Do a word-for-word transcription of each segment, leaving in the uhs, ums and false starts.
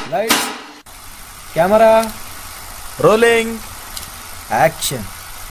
Lights, camera, rolling, action.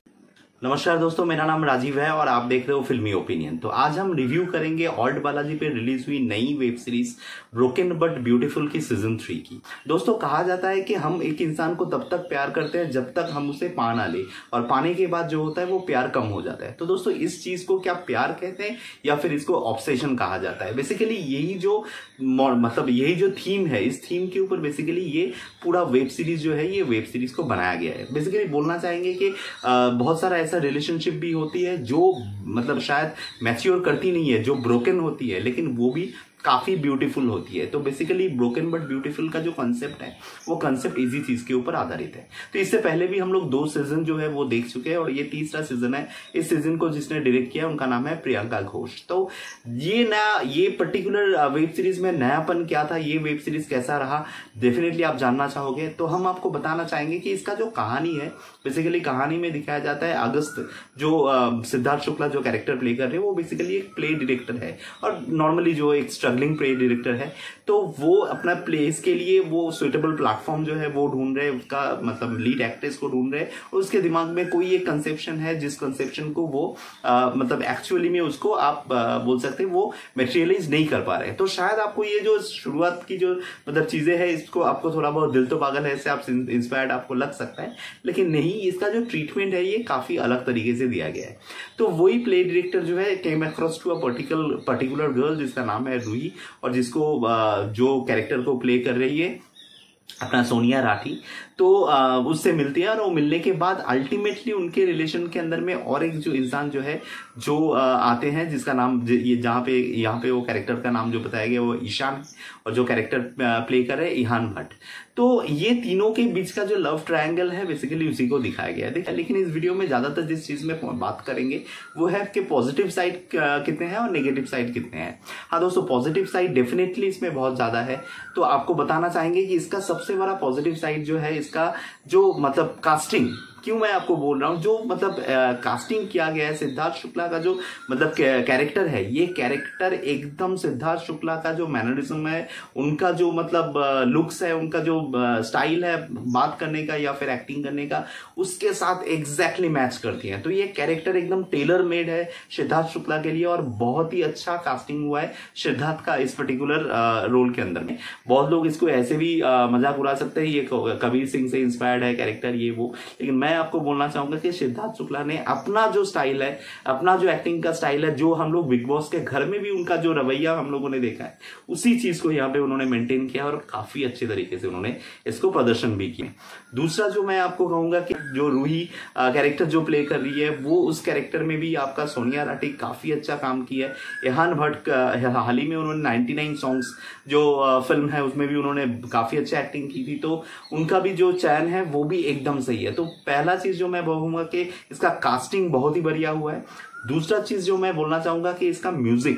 नमस्कार दोस्तों, मेरा नाम राजीव है और आप देख रहे हो फिल्मी ओपिनियन। तो आज हम रिव्यू करेंगे ऑल्ट बालाजी पे रिलीज हुई नई web series broken but beautiful की सीजन थ्री की। दोस्तों, कहा जाता है कि हम एक इंसान को तब तक प्यार करते हैं जब तक हम उसे पा ना ले, और पाने के बाद जो होता है वो प्यार कम हो जाता है। तो दोस्तों, इस चीज को क्या प्यार कहते हैं या फिर इसको ऑब्सेशन कहा जाता है? बेसिकली यही जो मतलब यही जो थीम है, इस थीम के ऊपर बेसिकली ये पूरा वेब सीरीज जो है ये वेब सीरीज को बनाया गया है। बेसिकली बोलना चाहेंगे कि आ, बहुत सारा ऐसा रिलेशनशिप भी होती है जो मतलब शायद मैच्योर करती नहीं है, जो ब्रोकन होती है, लेकिन वो भी काफी ब्यूटीफुल होती है। तो बेसिकली ब्रोकन बट ब्यूटीफुल का जो कंसेप्ट है वो कंसेप्ट इजी चीज के ऊपर आधारित है। तो इससे पहले भी हम लोग दो सीजन जो है वो देख चुके हैं और ये तीसरा सीजन है। इस सीजन को जिसने डायरेक्ट किया उनका नाम है प्रियंका घोष। तो ये नया ये पर्टिकुलर वेब सीरीज में नयापन क्या था, ये वेब सीरीज कैसा रहा, डेफिनेटली आप जानना चाहोगे। तो हम आपको बताना चाहेंगे कि इसका जो कहानी है, बेसिकली कहानी में दिखाया जाता है अगस्त, जो सिद्धार्थ शुक्ला जो कैरेक्टर प्ले कर रहे हैं वो बेसिकली एक प्ले डायरेक्टर है और नॉर्मली जो एक स्ट्रगलिंग प्ले डायरेक्टर है। तो वो अपना प्लेस के लिए वो सुइटेबल प्लेटफॉर्म जो है वो ढूंढ रहे हैं, उसका मतलब लीड एक्ट्रेस को ढूंढ रहे हैं और उसके दिमाग में कोई एक कंसेप्शन है जिस कंसेप्शन को वो आ, मतलब एक्चुअली में उसको आप आ, बोल सकते हैं वो मटेरियलाइज नहीं कर पा रहे हैं। तो शायद आपको ये जो शुरुआत की जो मतलब चीजें हैं इसको आपको थोड़ा बहुत दिल तो पागल है, इससे आप इंस्पायर्ड आपको लग सकता है, लेकिन नहीं, इसका जो ट्रीटमेंट है ये काफी अलग तरीके से दिया गया है। तो वही प्ले डायरेक्टर जो है came across to a particular particular girl जिसका नाम है रूही, और जिसको जो कैरेक्टर को प्ले कर रही है अपना सोनिया राठी, तो उससे मिलती है और वो मिलने के बाद अल्टीमेटली उनके रिलेशन के अंदर में और एक जो इंसान जो है जो आते हैं जिसका नाम ये जहाँ पे यहाँ पे वो कैरेक्टर का नाम जो बताया गया वो ईशान, और जो कैरेक्टर प्ले कर रहे हैं इहान भट्ट। तो ये तीनों के बीच का जो लव ट्रायंगल है बेसिकली उसी को दिखाया गया है। देखिए, लेकिन इस वीडियो में ज्यादातर जिस चीज में बात करेंगे वो है कि पॉजिटिव साइड कितने हैं और नेगेटिव साइड कितने हैं। हाँ दोस्तों, पॉजिटिव साइड डेफिनेटली इसमें बहुत ज्यादा है। तो आपको बताना चाहेंगे कि इसका सबसे बड़ा पॉजिटिव साइड जो है इसका जो मतलब कास्टिंग, क्यों मैं आपको बोल रहा हूं, जो मतलब कास्टिंग किया गया है सिद्धार्थ शुक्ला का जो मतलब कैरेक्टर है, ये कैरेक्टर एकदम सिद्धार्थ शुक्ला का जो मैनरिज्म है, उनका जो मतलब लुक्स है, उनका जो स्टाइल है बात करने का या फिर एक्टिंग करने का, उसके साथ एग्जैक्टली मैच करती है। तो ये कैरेक्टर एकदम टेलर मेड है सिद्धार्थ शुक्ला के लिए और बहुत ही अच्छा कास्टिंग हुआ है सिद्धार्थ का इस पर्टिकुलर रोल के अंदर में। बहुत लोग इसको ऐसे भी मजाक उड़ा सकते हैं ये कबीर सिंह से इंस्पायर्ड है कैरेक्टर ये वो, लेकिन मैं आपको बोलना चाहूंगा कि सिद्धार्थ शुक्ला ने अपना जो स्टाइल है, अपना जो एक्टिंग का स्टाइल है, जो हम लोग बिग बॉस के घर में भी उनका जो रवैया हम लोगों ने देखा है, उसी चीज को यहाँ पे उन्होंने मेंटेन किया और काफी अच्छे तरीके से उन्होंने इसको प्रदर्शन भी किया। दूसरा जो मैं आपको कहूंगा कि जो रूही कैरेक्टर जो प्ले कर रही है वो उस कैरेक्टर में भी आपका सोनिया राठी काफी अच्छा काम किया है। इहान भट्ट हाल ही में उन्होंने नाइनटी नाइन सॉन्ग्स जो फिल्म है उसमें भी उन्होंने काफी अच्छा एक्टिंग की थी, तो उनका भी जो चयन है वो भी एकदम सही है। तो पहला चीज जो मैं बोलूंगा कि इसका कास्टिंग बहुत ही बढ़िया हुआ है। दूसरा चीज जो मैं बोलना चाहूंगा कि इसका म्यूजिक,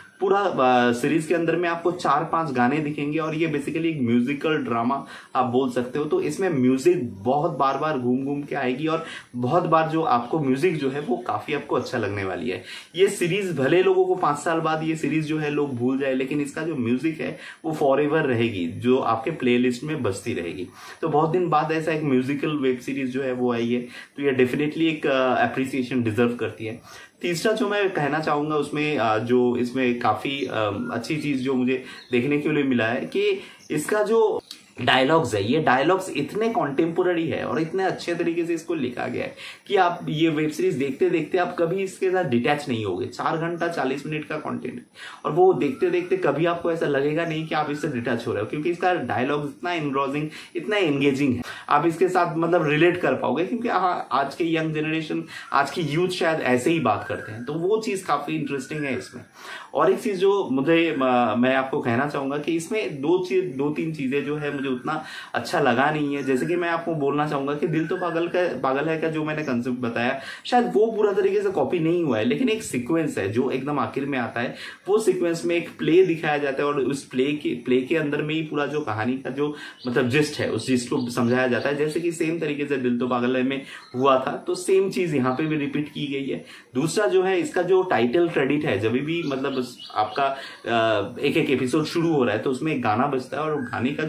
पूरा सीरीज के अंदर में आपको चार पांच गाने दिखेंगे और ये बेसिकली एक म्यूजिकल ड्रामा आप बोल सकते हो। तो इसमें म्यूजिक बहुत बार बार घूम घूम के आएगी और बहुत बार जो आपको म्यूजिक जो है वो काफी आपको अच्छा लगने वाली है। ये सीरीज भले लोगों को पांच साल बाद ये सीरीज जो है लोग भूल जाए, लेकिन इसका जो म्यूजिक है वो फॉर एवर रहेगी, जो आपके प्ले लिस्ट में बजती रहेगी। तो बहुत दिन बाद ऐसा एक म्यूजिकल वेब सीरीज जो है वो आई है, तो ये डेफिनेटली एक अप्रिसिएशन डिजर्व करती है। तीसरा जो मैं कहना चाहूंगा उसमें जो इसमें काफी अच्छी चीज जो मुझे देखने के लिए मिला है कि इसका जो डायलॉग्स है, ये डायलॉग्स इतने कॉन्टेम्पोररी है और इतने अच्छे तरीके से इसको लिखा गया है कि आप ये वेब सीरीज देखते देखते आप कभी इसके साथ डिटैच नहीं होगे। चार घंटा चालीस मिनट का कंटेंट है और वो देखते देखते कभी आपको ऐसा लगेगा नहीं कि आप इससे डिटैच हो रहे हो, क्योंकि इसका डायलॉग इतना एनग्रोजिंग, इतना एंगेजिंग है, आप इसके साथ मतलब रिलेट कर पाओगे, क्योंकि आज के यंग जनरेशन, आज की यूथ शायद ऐसे ही बात करते हैं। तो वो चीज काफी इंटरेस्टिंग है इसमें। और एक चीज जो मुझे मैं आपको कहना चाहूंगा कि इसमें दो चीज दो तीन चीजें जो है मुझे उतना अच्छा लगा नहीं है। जैसे कि मैं आपको बोलना चाहूंगा कि दिल तो पागल का पागल है का जो मैंने कंसेप्ट बताया, शायद वो पूरा तरीके से कॉपी नहीं हुआ है, लेकिन एक सीक्वेंस है जो एकदम आखिर में आता है। वो सीक्वेंस में एक प्ले दिखाया जाता है और उस प्ले के प्ले के अंदर में ही पूरा जो कहानी का जो मतलब जिस्ट है उस जिस्ट को समझाया जाता है, जैसे कि सेम तरीके से दिल तो पागल है में हुआ था। तो सेम चीज यहाँ पे भी रिपीट की गई है। दूसरा जो है इसका जो टाइटल क्रेडिट है, जब भी मतलब आपका एक एक एपिसोड शुरू हो रहा है तो उसमें एक गाना बजता है और गाने का जो पिक्चर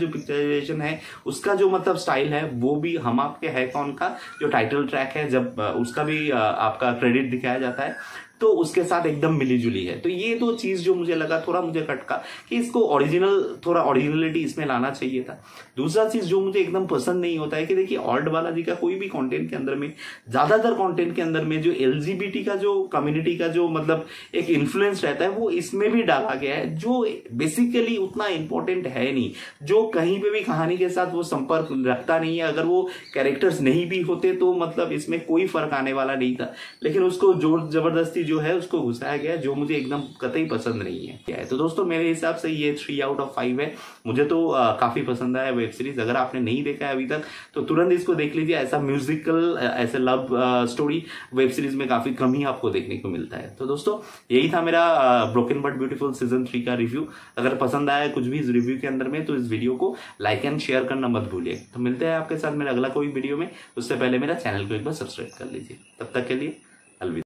पिक्चराइजेशन है, उसका जो मतलब स्टाइल है वो भी हम आपके है कौन का जो टाइटल ट्रैक है, जब उसका भी आपका क्रेडिट दिखाया जाता है तो उसके साथ एकदम मिली जुली है। तो ये दो चीज जो मुझे लगा थोड़ा मुझे खटका कि इसको ओरिजिनल थोड़ा ओरिजिनलिटी इसमें लाना चाहिए था। दूसरा चीज जो मुझे एकदम पसंद नहीं होता है कि देखिए ऑल्ट बालाजी का कोई भी कंटेंट के अंदर में, ज्यादातर कंटेंट के अंदर में जो एलजीबीटी का जो कम्युनिटी का जो मतलब एक इन्फ्लुएंस रहता है वो इसमें भी डाला गया है, जो बेसिकली उतना इंपॉर्टेंट है नहीं, जो कहीं पे भी कहानी के साथ वो संपर्क रखता नहीं है। अगर वो कैरेक्टर्स नहीं भी होते तो मतलब इसमें कोई फर्क आने वाला नहीं था, लेकिन उसको जोर जबरदस्ती जो है उसको घुसाया गया, जो मुझे एकदम कतई पसंद नहीं है। क्या है तो दोस्तों मेरे हिसाब से ये थ्री आउट ऑफ फाइव है। मुझे तो आ, काफी पसंद आया वेब सीरीज। अगर आपने नहीं देखा है अभी तक तो तुरंत इसको देख लीजिए। ऐसा म्यूजिकल ऐसे लव स्टोरी वेब सीरीज में काफी कम ही आपको देखने को मिलता है। तो दोस्तों यही था मेरा broken but beautiful season three का रिव्यू। अगर पसंद आया कुछ भी इस रिव्यू के अंदर में तो इस वीडियो को लाइक एंड शेयर करना मत भूलिए। तो मिलते हैं आपके साथ मेरा अगला कोई वीडियो में, उससे पहले मेरा चैनल को एक बार सब्सक्राइब कर लीजिए। तब तक के लिए अलविदा।